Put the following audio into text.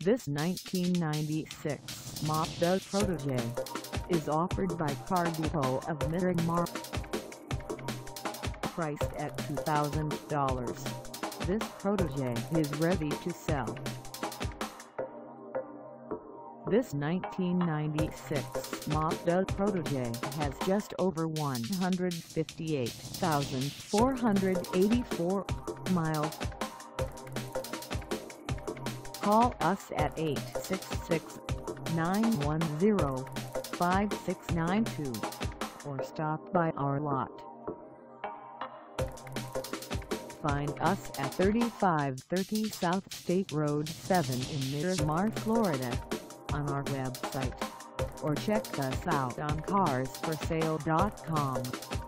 This 1996 Mazda Protege is offered by Car Depot of Miramar. Priced at $2,000, this Protege is ready to sell. This 1996 Mazda Protege has just over 158,484 miles. Call us at 866-910-5692 or stop by our lot. Find us at 3530 South State Road 7 in Miramar, Florida, on our website, or check us out on carsforsale.com.